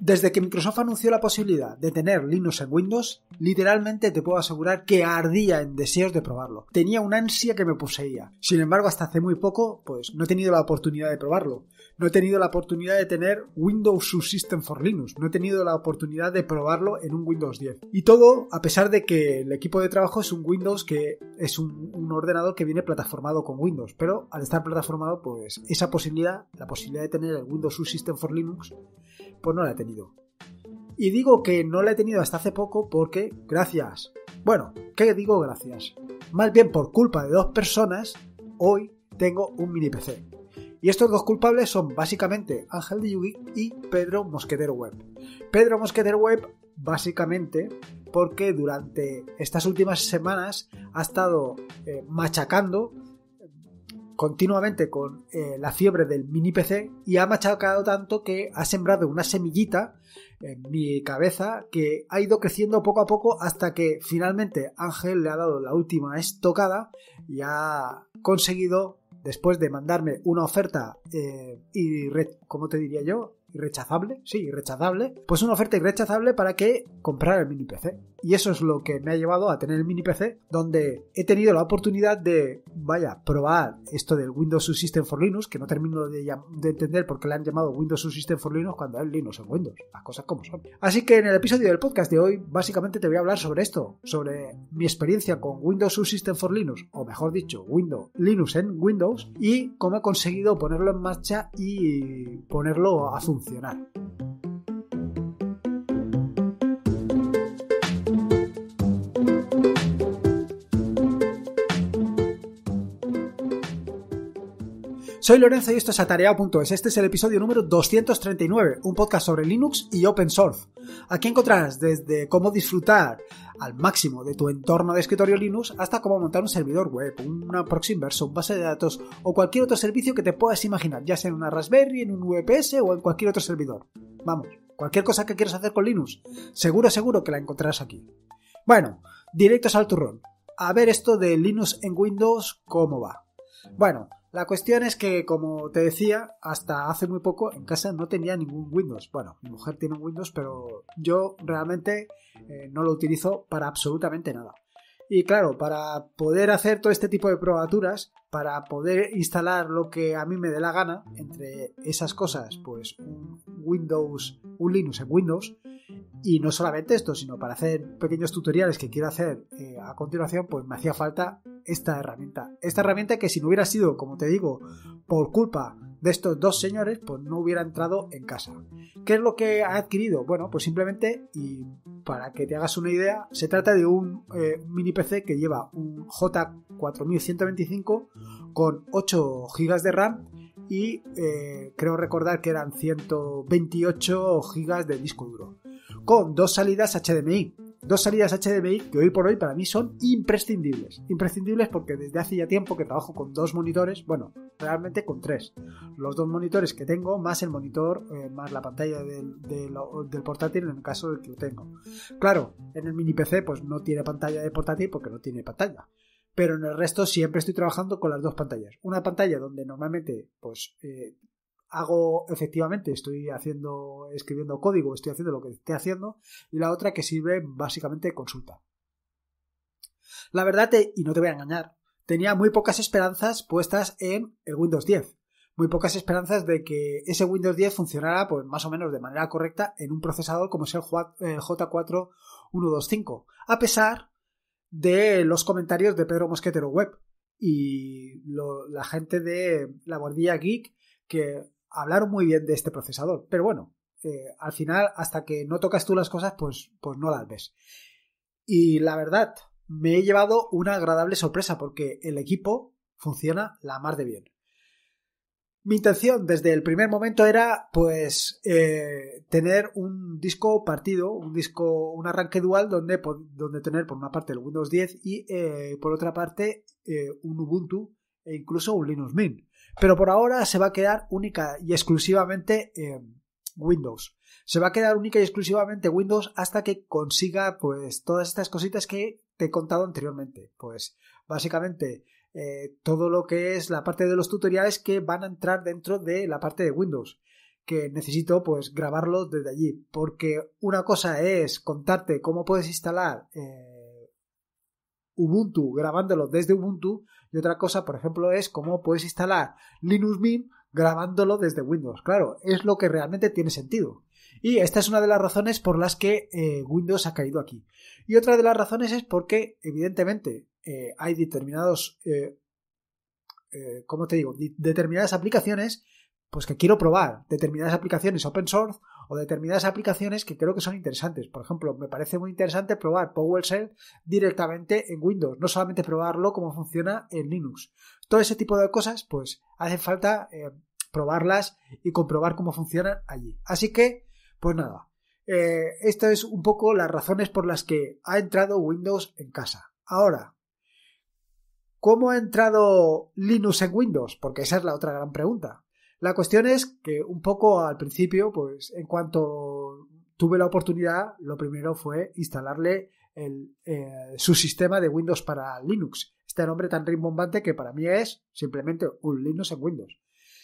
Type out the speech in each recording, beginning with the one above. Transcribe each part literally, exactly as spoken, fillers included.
Desde que Microsoft anunció la posibilidad de tener Linux en Windows, literalmente te puedo asegurar que ardía en deseos de probarlo. Tenía una ansia que me poseía. Sin embargo, hasta hace muy poco, pues no he tenido la oportunidad de probarlo. No he tenido la oportunidad de tener Windows Subsystem for Linux. No he tenido la oportunidad de probarlo en un Windows diez. Y todo a pesar de que el equipo de trabajo es un Windows que es un, un ordenador que viene plataformado con Windows. Pero al estar plataformado, pues esa posibilidad, la posibilidad de tener el Windows Subsystem for Linux, pues no la he tenido. Y digo que no la he tenido hasta hace poco porque, gracias, bueno, ¿qué digo gracias? Más bien por culpa de dos personas, hoy tengo un mini P C. Y estos dos culpables son básicamente Ángel de Yugi y Pedro Mosquetero Web. Pedro Mosquetero Web, básicamente porque durante estas últimas semanas ha estado eh, machacando continuamente con eh, la fiebre del mini P C y ha machacado tanto que ha sembrado una semillita en mi cabeza que ha ido creciendo poco a poco hasta que finalmente Ángel le ha dado la última estocada y ha conseguido, después de mandarme una oferta eh, irre- ¿cómo te diría yo? irrechazable, sí, irrechazable, pues una oferta irrechazable para que comprara el mini P C. Y eso es lo que me ha llevado a tener el mini P C, donde he tenido la oportunidad de, vaya, probar esto del Windows Subsystem for Linux, que no termino de, de entender por qué le han llamado Windows Subsystem for Linux cuando es Linux en Windows, las cosas como son. Así que en el episodio del podcast de hoy, básicamente te voy a hablar sobre esto, sobre mi experiencia con Windows Subsystem for Linux, o mejor dicho, Windows, Linux en Windows, y cómo he conseguido ponerlo en marcha y ponerlo a funcionar. Soy Lorenzo y esto es Atareado punto es. Este es el episodio número doscientos treinta y nueve, un podcast sobre Linux y Open Source. Aquí encontrarás desde cómo disfrutar al máximo de tu entorno de escritorio Linux hasta cómo montar un servidor web, una proxy inverso, un base de datos o cualquier otro servicio que te puedas imaginar, ya sea en una Raspberry, en un V P S o en cualquier otro servidor. Vamos, cualquier cosa que quieras hacer con Linux, seguro, seguro que la encontrarás aquí. Bueno, directos al turrón. A ver esto de Linux en Windows, ¿cómo va? Bueno, la cuestión es que, como te decía, hasta hace muy poco en casa no tenía ningún Windows. Bueno, mi mujer tiene un Windows, pero yo realmente eh, no lo utilizo para absolutamente nada. Y claro, para poder hacer todo este tipo de probaturas, para poder instalar lo que a mí me dé la gana, entre esas cosas, pues un Windows, un Linux en Windows, y no solamente esto, sino para hacer pequeños tutoriales que quiero hacer eh, a continuación, pues me hacía falta esta herramienta. Esta herramienta que si no hubiera sido, como te digo, por culpa de estos dos señores, pues no hubiera entrado en casa. ¿Qué es lo que ha adquirido? Bueno, pues simplemente, y para que te hagas una idea, se trata de un eh, mini P C que lleva un J cuatro mil ciento veinticinco con ocho gigas de RAM y eh, creo recordar que eran ciento veintiocho gigas de disco duro, con dos salidas H D M I. Dos salidas H D M I que hoy por hoy para mí son imprescindibles. Imprescindibles porque desde hace ya tiempo que trabajo con dos monitores, bueno, realmente con tres. Los dos monitores que tengo, más el monitor, eh, más la pantalla del, del, del portátil en el caso de que lo tengo. Claro, en el mini P C pues no tiene pantalla de portátil porque no tiene pantalla. Pero en el resto siempre estoy trabajando con las dos pantallas. Una pantalla donde normalmente pues eh, hago, efectivamente, estoy haciendo, escribiendo código, estoy haciendo lo que esté haciendo, y la otra que sirve básicamente de consulta. La verdad, te, y no te voy a engañar, tenía muy pocas esperanzas puestas en el Windows diez. Muy pocas esperanzas de que ese Windows diez funcionara pues más o menos de manera correcta en un procesador como es el J cuatro mil ciento veinticinco, a pesar de los comentarios de Pedro Mosquetero Web y lo, la gente de la Guardia Geek que hablaron muy bien de este procesador, pero bueno, eh, al final hasta que no tocas tú las cosas pues, pues no las ves. Y la verdad, me he llevado una agradable sorpresa porque el equipo funciona la mar de bien. Mi intención desde el primer momento era pues eh, tener un disco partido, un disco, un arranque dual donde, donde tener por una parte el Windows diez y eh, por otra parte eh, un Ubuntu e incluso un Linux Mint. Pero por ahora se va a quedar única y exclusivamente eh, Windows. Se va a quedar única y exclusivamente Windows hasta que consiga pues todas estas cositas que te he contado anteriormente. Pues básicamente eh, todo lo que es la parte de los tutoriales que van a entrar dentro de la parte de Windows. que necesito pues grabarlo desde allí, porque una cosa es contarte cómo puedes instalar eh, Ubuntu grabándolo desde Ubuntu, y otra cosa, por ejemplo, es cómo puedes instalar Linux Mint grabándolo desde Windows. Claro, es lo que realmente tiene sentido. Y esta es una de las razones por las que eh, Windows ha caído aquí. Y otra de las razones es porque, evidentemente, eh, hay determinados, eh, eh, ¿cómo te digo? Determinadas aplicaciones pues que quiero probar, determinadas aplicaciones open source o determinadas aplicaciones que creo que son interesantes. Por ejemplo, me parece muy interesante probar PowerShell directamente en Windows, no solamente probarlo cómo funciona en Linux. Todo ese tipo de cosas, pues hace falta eh, probarlas y comprobar cómo funcionan allí. Así que, pues nada, eh, esto es un poco las razones por las que ha entrado Windows en casa. Ahora, ¿cómo ha entrado Linux en Windows? Porque esa es la otra gran pregunta. La cuestión es que un poco al principio, pues en cuanto tuve la oportunidad, lo primero fue instalarle el, eh, su sistema de Windows para Linux. Este nombre tan rimbombante que para mí es simplemente un Linux en Windows.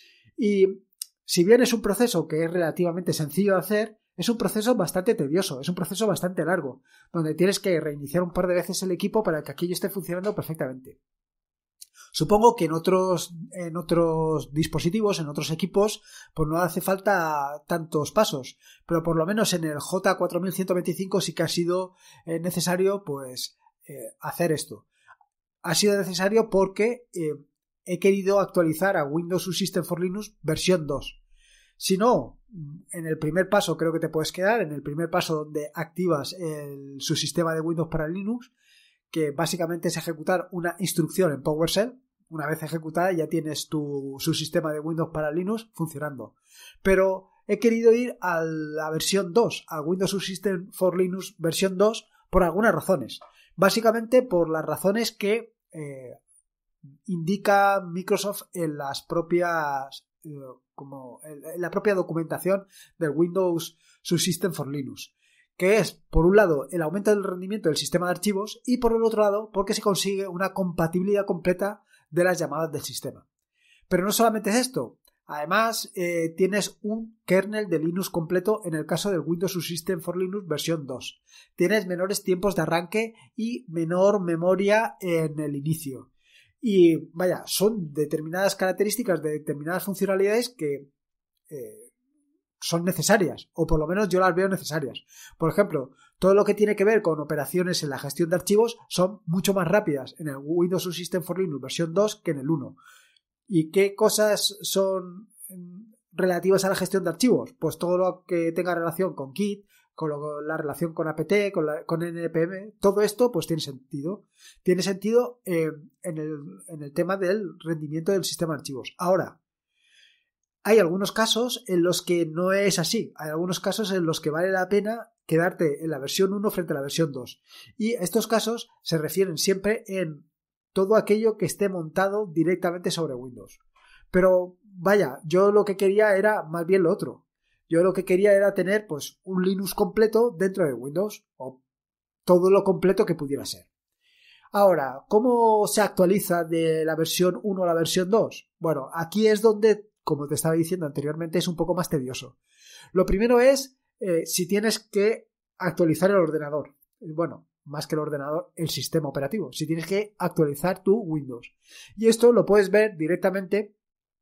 Y si bien es un proceso que es relativamente sencillo de hacer, es un proceso bastante tedioso, es un proceso bastante largo, donde tienes que reiniciar un par de veces el equipo para que aquello esté funcionando perfectamente. Supongo que en otros, en otros dispositivos, en otros equipos, pues no hace falta tantos pasos, pero por lo menos en el J cuatro mil ciento veinticinco sí que ha sido eh, necesario pues eh, hacer esto. Ha sido necesario porque eh, he querido actualizar a Windows Subsystem for Linux versión dos. Si no, en el primer paso creo que te puedes quedar, en el primer paso donde activas el subsistema de Windows para Linux, que básicamente es ejecutar una instrucción en PowerShell. Una vez ejecutada ya tienes tu subsistema de Windows para Linux funcionando. Pero he querido ir a la versión dos, a Windows Subsystem for Linux versión dos, por algunas razones. Básicamente por las razones que eh, indica Microsoft en las propias eh, como en la propia documentación del Windows Subsystem for Linux, que es, por un lado, el aumento del rendimiento del sistema de archivos y, por el otro lado, porque se consigue una compatibilidad completa de las llamadas del sistema. Pero no solamente es esto, además eh, tienes un kernel de Linux completo en el caso del Windows Subsystem for Linux versión dos. Tienes menores tiempos de arranque y menor memoria en el inicio. Y vaya, son determinadas características de determinadas funcionalidades que eh, son necesarias, o por lo menos yo las veo necesarias. Por ejemplo, todo lo que tiene que ver con operaciones en la gestión de archivos son mucho más rápidas en el Windows Subsystem for Linux versión dos que en el uno. ¿Y qué cosas son relativas a la gestión de archivos? Pues todo lo que tenga relación con Git, con lo, la relación con apt, con, la, con N P M, todo esto pues tiene sentido. Tiene sentido eh, en, el, en el tema del rendimiento del sistema de archivos. Ahora, hay algunos casos en los que no es así. Hay algunos casos en los que vale la pena quedarte en la versión uno frente a la versión dos. Y estos casos se refieren siempre en todo aquello que esté montado directamente sobre Windows. Pero vaya, yo lo que quería era más bien lo otro. Yo lo que quería era tener pues un Linux completo dentro de Windows, o todo lo completo que pudiera ser. Ahora, ¿cómo se actualiza de la versión uno a la versión dos? Bueno, aquí es donde, como te estaba diciendo anteriormente, es un poco más tedioso. Lo primero es eh, si tienes que actualizar el ordenador. Bueno, más que el ordenador, el sistema operativo. Si tienes que actualizar tu Windows. Y esto lo puedes ver directamente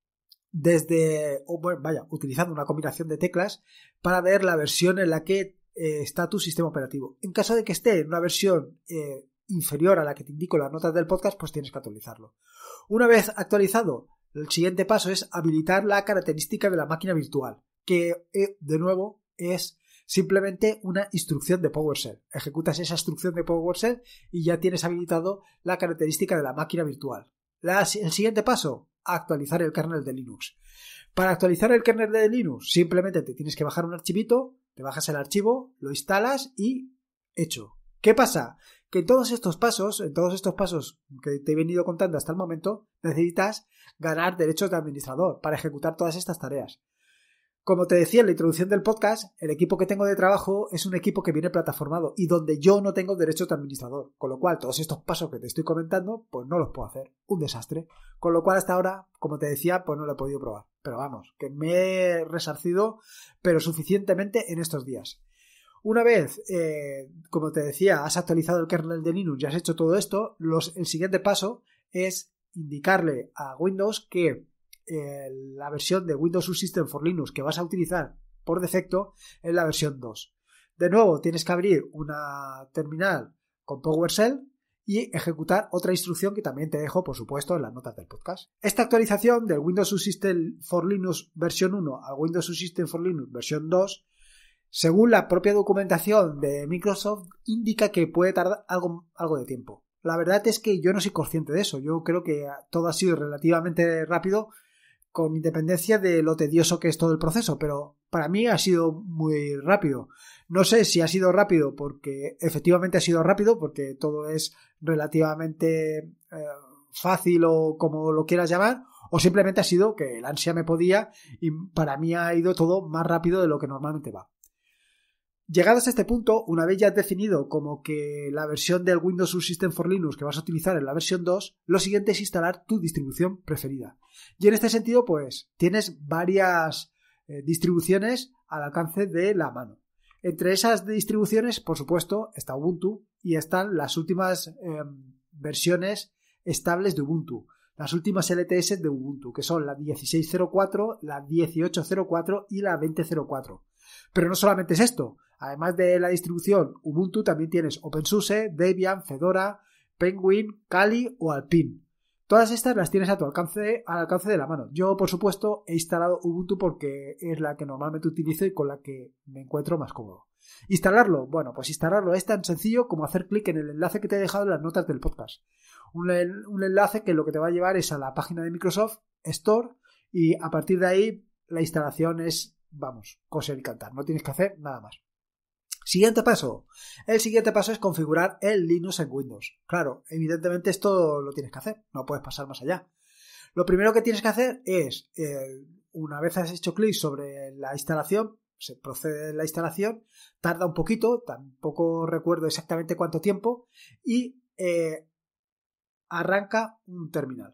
desde, o bueno, vaya, utilizando una combinación de teclas para ver la versión en la que eh, está tu sistema operativo. En caso de que esté en una versión eh, inferior a la que te indico en las notas del podcast, pues tienes que actualizarlo. Una vez actualizado, el siguiente paso es habilitar la característica de la máquina virtual, que eh, de nuevo es simplemente una instrucción de PowerShell. Ejecutas esa instrucción de PowerShell y ya tienes habilitado la característica de la máquina virtual. La, el siguiente paso, actualizar el kernel de Linux. Para actualizar el kernel de Linux, simplemente te tienes que bajar un archivito, te bajas el archivo, lo instalas y hecho. ¿Qué pasa? Que en todos estos pasos, en todos estos pasos que te he venido contando hasta el momento, necesitas ganar derechos de administrador para ejecutar todas estas tareas. Como te decía en la introducción del podcast, el equipo que tengo de trabajo es un equipo que viene plataformado y donde yo no tengo derechos de administrador, con lo cual todos estos pasos que te estoy comentando, pues no los puedo hacer. Un desastre. Con lo cual hasta ahora, como te decía, pues no lo he podido probar. Pero vamos, que me he resarcido, pero suficientemente en estos días. Una vez, eh, como te decía, has actualizado el kernel de Linux y has hecho todo esto, los, el siguiente paso es indicarle a Windows que eh, la versión de Windows Subsystem for Linux que vas a utilizar por defecto es la versión dos. De nuevo, tienes que abrir una terminal con PowerShell y ejecutar otra instrucción que también te dejo, por supuesto, en las notas del podcast. Esta actualización del Windows Subsystem for Linux versión uno a Windows Subsystem for Linux versión dos, según la propia documentación de Microsoft, indica que puede tardar algo, algo de tiempo. La verdad es que yo no soy consciente de eso. Yo creo que todo ha sido relativamente rápido, con independencia de lo tedioso que es todo el proceso, pero para mí ha sido muy rápido. No sé si ha sido rápido porque efectivamente ha sido rápido, porque todo es relativamente eh, fácil o como lo quieras llamar, o simplemente ha sido que el ansia me podía y para mí ha ido todo más rápido de lo que normalmente va. Llegados a este punto, una vez ya has definido como que la versión del Windows Subsystem for Linux que vas a utilizar en la versión dos, lo siguiente es instalar tu distribución preferida. Y en este sentido, pues, tienes varias eh, distribuciones al alcance de la mano. Entre esas distribuciones, por supuesto, está Ubuntu y están las últimas eh, versiones estables de Ubuntu. Las últimas L T S de Ubuntu, que son la dieciséis cero cuatro, la dieciocho cero cuatro y la veinte cero cuatro. Pero no solamente es esto. Además de la distribución Ubuntu, también tienes OpenSUSE, Debian, Fedora, Penguin, Kali o Alpine. Todas estas las tienes a tu alcance, al alcance de la mano. Yo, por supuesto, he instalado Ubuntu porque es la que normalmente utilizo y con la que me encuentro más cómodo. ¿Instalarlo? Bueno, pues instalarlo es tan sencillo como hacer clic en el enlace que te he dejado en las notas del podcast. Un, un enlace que lo que te va a llevar es a la página de Microsoft Store y a partir de ahí la instalación es, vamos, coser y cantar. No tienes que hacer nada más. Siguiente paso. El siguiente paso es configurar el Linux en Windows. Claro, evidentemente esto lo tienes que hacer, no puedes pasar más allá. Lo primero que tienes que hacer es, eh, una vez has hecho clic sobre la instalación, se procede la instalación, tarda un poquito, tampoco recuerdo exactamente cuánto tiempo, y eh, arranca un terminal.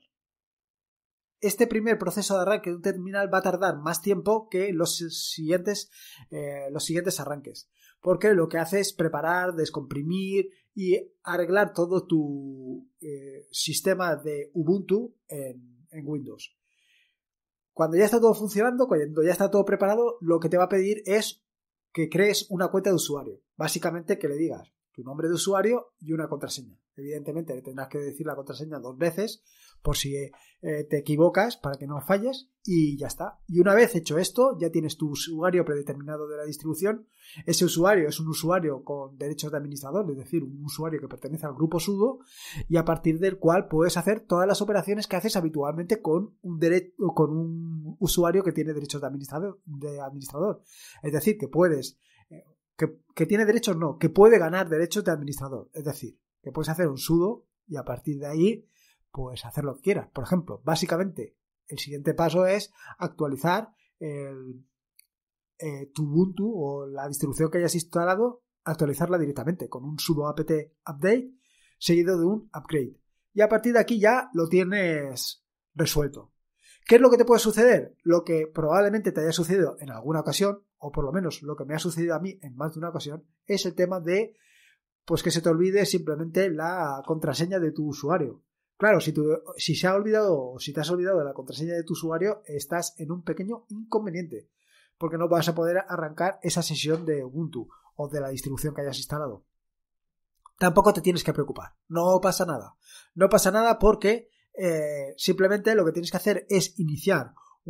Este primer proceso de arranque de un terminal va a tardar más tiempo que los siguientes, eh, los siguientes arranques. Porque lo que hace es preparar, descomprimir y arreglar todo tu eh, sistema de Ubuntu en, en Windows. Cuando ya está todo funcionando, cuando ya está todo preparado, lo que te va a pedir es que crees una cuenta de usuario. Básicamente que le digas tu nombre de usuario y una contraseña. Evidentemente le tendrás que decir la contraseña dos veces por si eh, te equivocas para que no falles y ya está. Y una vez hecho esto, ya tienes tu usuario predeterminado de la distribución. Ese usuario es un usuario con derechos de administrador, es decir, un usuario que pertenece al grupo sudo y a partir del cual puedes hacer todas las operaciones que haces habitualmente con un, dere- con un usuario que tiene derechos de administrador, de administrador. Es decir, que puedes... Eh, Que, que tiene derechos, no, que puede ganar derechos de administrador. Es decir, que puedes hacer un sudo y a partir de ahí, pues hacer lo que quieras. Por ejemplo, básicamente, el siguiente paso es actualizar el, eh, tu Ubuntu o la distribución que hayas instalado, actualizarla directamente con un sudo apt update seguido de un upgrade. Y a partir de aquí ya lo tienes resuelto. ¿Qué es lo que te puede suceder? Lo que probablemente te haya sucedido en alguna ocasión, o por lo menos lo que me ha sucedido a mí en más de una ocasión, es el tema de pues que se te olvide simplemente la contraseña de tu usuario. Claro, si, tu, si se ha olvidado o si te has olvidado de la contraseña de tu usuario, estás en un pequeño inconveniente, porque no vas a poder arrancar esa sesión de Ubuntu o de la distribución que hayas instalado. Tampoco te tienes que preocupar, no pasa nada. No pasa nada porque Eh, simplemente lo que tienes que hacer es iniciar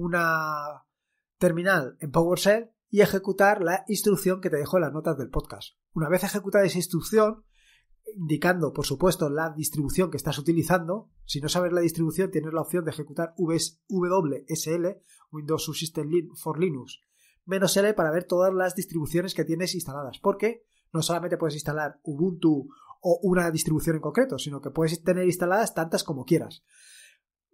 una terminal en PowerShell y ejecutar la instrucción que te dejo en las notas del podcast. Una vez ejecutada esa instrucción, indicando por supuesto la distribución que estás utilizando, si no sabes la distribución tienes la opción de ejecutar W S L, Windows Subsystem for Linux, menos L para ver todas las distribuciones que tienes instaladas, porque no solamente puedes instalar Ubuntu o una distribución en concreto, sino que puedes tener instaladas tantas como quieras.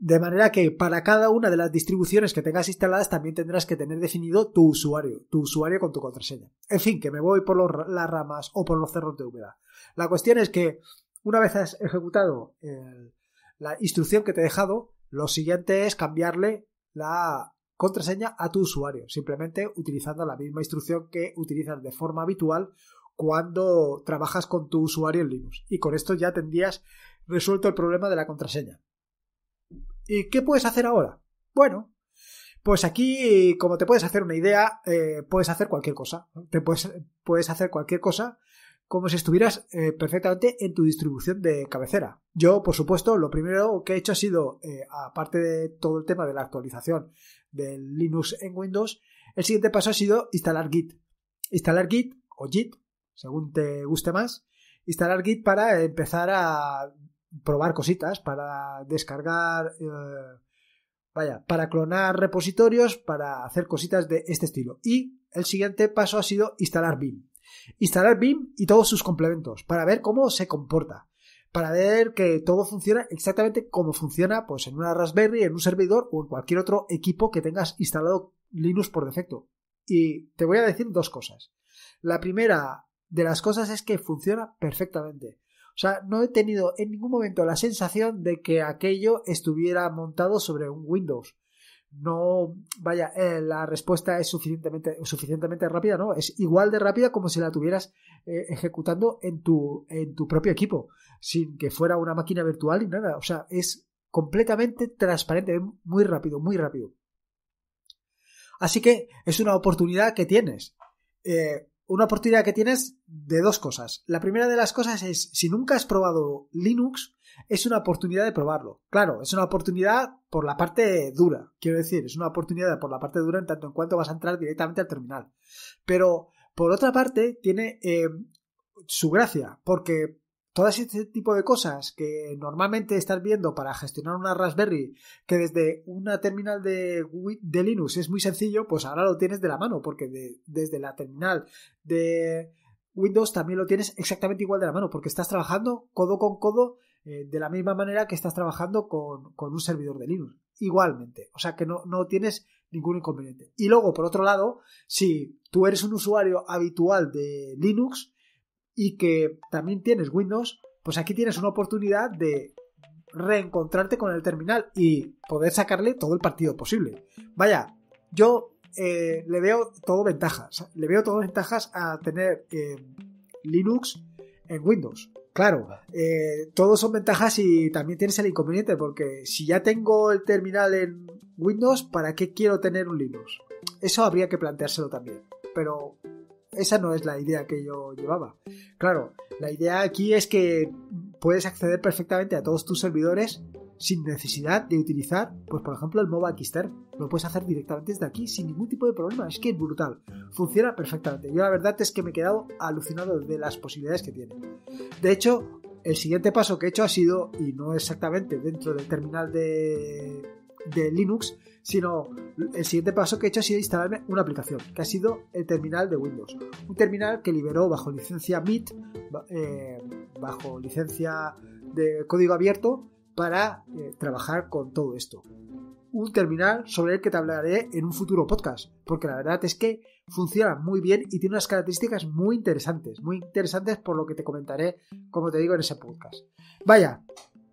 De manera que para cada una de las distribuciones que tengas instaladas también tendrás que tener definido tu usuario, tu usuario con tu contraseña. En fin, que me voy por los, las ramas o por los cerros de Úbeda. La cuestión es que una vez has ejecutado el, la instrucción que te he dejado, lo siguiente es cambiarle la contraseña a tu usuario, simplemente utilizando la misma instrucción que utilizas de forma habitual cuando trabajas con tu usuario en Linux. Y con esto ya tendrías resuelto el problema de la contraseña. ¿Y qué puedes hacer ahora? Bueno, pues aquí, como te puedes hacer una idea, eh, puedes hacer cualquier cosa. Te puedes, puedes hacer cualquier cosa como si estuvieras eh, perfectamente en tu distribución de cabecera. Yo, por supuesto, lo primero que he hecho ha sido, eh, aparte de todo el tema de la actualización del Linux en Windows, el siguiente paso ha sido instalar Git. Instalar Git o Git, según te guste más, instalar Git para empezar a probar cositas, para descargar, eh, vaya, para clonar repositorios, para hacer cositas de este estilo. Y el siguiente paso ha sido instalar Vim. Instalar Vim y todos sus complementos para ver cómo se comporta, para ver que todo funciona exactamente como funciona pues en una Raspberry, en un servidor o en cualquier otro equipo que tengas instalado Linux por defecto. Y te voy a decir dos cosas. La primera de las cosas es que funciona perfectamente. O sea, no he tenido en ningún momento la sensación de que aquello estuviera montado sobre un Windows. No, vaya, eh, la respuesta es suficientemente, suficientemente rápida, ¿no? Es igual de rápida como si la tuvieras eh, ejecutando en tu, en tu propio equipo, sin que fuera una máquina virtual ni nada. O sea, es completamente transparente, muy rápido, muy rápido. Así que es una oportunidad que tienes. Eh, Una oportunidad que tienes de dos cosas. La primera de las cosas es, si nunca has probado Linux, es una oportunidad de probarlo. Claro, es una oportunidad por la parte dura. Quiero decir, es una oportunidad por la parte dura en tanto en cuanto vas a entrar directamente al terminal. Pero, por otra parte, tiene eh, su gracia, porque todo este tipo de cosas que normalmente estás viendo para gestionar una Raspberry, que desde una terminal de, de Linux es muy sencillo, pues ahora lo tienes de la mano, porque de, desde la terminal de Windows también lo tienes exactamente igual de la mano, porque estás trabajando codo con codo eh, de la misma manera que estás trabajando con, con un servidor de Linux. Igualmente, o sea que no, no tienes ningún inconveniente. Y luego, por otro lado, si tú eres un usuario habitual de Linux y que también tienes Windows, pues aquí tienes una oportunidad de reencontrarte con el terminal y poder sacarle todo el partido posible. Vaya, yo eh, le veo todo ventajas. Le veo todo ventajas a tener eh, Linux en Windows. Claro, eh, todos son ventajas y también tienes el inconveniente, porque si ya tengo el terminal en Windows, ¿para qué quiero tener un Linux? Eso habría que planteárselo también, pero esa no es la idea que yo llevaba. Claro, la idea aquí es que puedes acceder perfectamente a todos tus servidores sin necesidad de utilizar, pues por ejemplo, el Mobile Keystore. Lo puedes hacer directamente desde aquí sin ningún tipo de problema. Es que es brutal. Funciona perfectamente. Yo la verdad es que me he quedado alucinado de las posibilidades que tiene. De hecho, el siguiente paso que he hecho ha sido, y no exactamente dentro del terminal de, de Linux, sino el siguiente paso que he hecho ha sido instalarme una aplicación, que ha sido el terminal de Windows. Un terminal que liberó bajo licencia M I T, eh, bajo licencia de código abierto, para eh, trabajar con todo esto. Un terminal sobre el que te hablaré en un futuro podcast, porque la verdad es que funciona muy bien y tiene unas características muy interesantes, muy interesantes por lo que te comentaré, como te digo, en ese podcast. Vaya,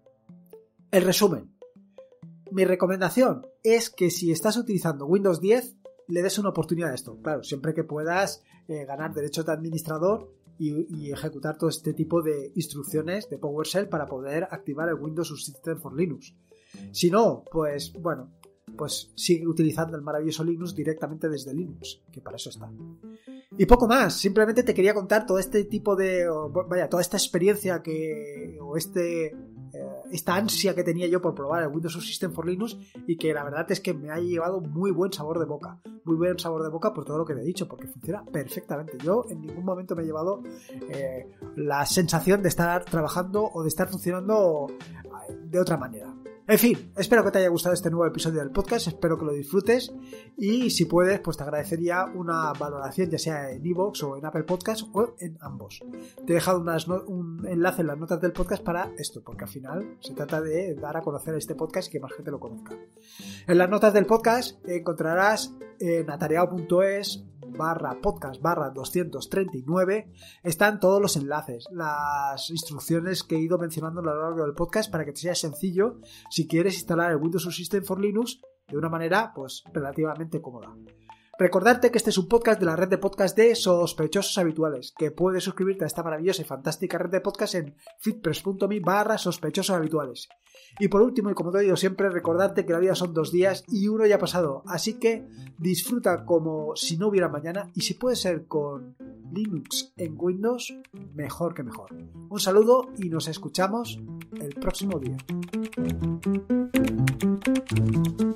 el resumen. Mi recomendación es que si estás utilizando Windows diez, le des una oportunidad a esto. Claro, siempre que puedas eh, ganar derechos de administrador y, y ejecutar todo este tipo de instrucciones de PowerShell para poder activar el Windows Subsystem for Linux. Si no, pues bueno, pues sigue utilizando el maravilloso Linux directamente desde Linux, que para eso está. Y poco más, simplemente te quería contar todo este tipo de, o, vaya, toda esta experiencia que, o este, eh, esta ansia que tenía yo por probar el Windows Subsystem for Linux, y que la verdad es que me ha llevado muy buen sabor de boca, muy buen sabor de boca por todo lo que te he dicho, porque funciona perfectamente. Yo en ningún momento me he llevado eh, la sensación de estar trabajando o de estar funcionando de otra manera. En fin, espero que te haya gustado este nuevo episodio del podcast, espero que lo disfrutes y si puedes, pues te agradecería una valoración ya sea en iVoox o en Apple Podcast o en ambos. Te he dejado unas no- un enlace en las notas del podcast para esto, porque al final se trata de dar a conocer este podcast y que más gente lo conozca. En las notas del podcast encontrarás en atareado punto es barra podcast barra doscientos treinta y nueve están todos los enlaces, las instrucciones que he ido mencionando a lo largo del podcast para que te sea sencillo si quieres instalar el Windows Subsystem for Linux de una manera pues relativamente cómoda. Recordarte que este es un podcast de la red de podcast de sospechosos habituales, que puedes suscribirte a esta maravillosa y fantástica red de podcast en feedpress punto me barra sospechosos habituales. Y por último, y como te digo siempre, recordarte que la vida son dos días y uno ya ha pasado, así que disfruta como si no hubiera mañana y si puede ser con Linux en Windows, mejor que mejor. Un saludo y nos escuchamos el próximo día.